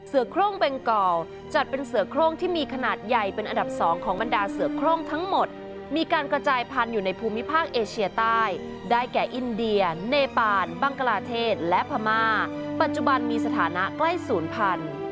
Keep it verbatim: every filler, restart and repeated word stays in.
เสือโคร่งเบงกอลจัดเป็นเสือโคร่งที่มีขนาดใหญ่เป็นอันดับสองของบรรดาเสือโคร่งทั้งหมดมีการกระจายพันธุ์อยู่ในภูมิภาคเอเชียใต้ได้แก่อินเดียเนปาลบังกลาเทศและพม่าปัจจุบันมีสถานะใกล้สูญพันธุ์